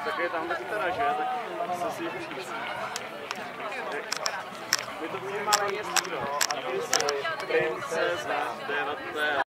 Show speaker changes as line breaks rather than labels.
Tak je tamhle kytara, že? Tak se si učíš. My to vnímáme něco, a ty jsi princezna,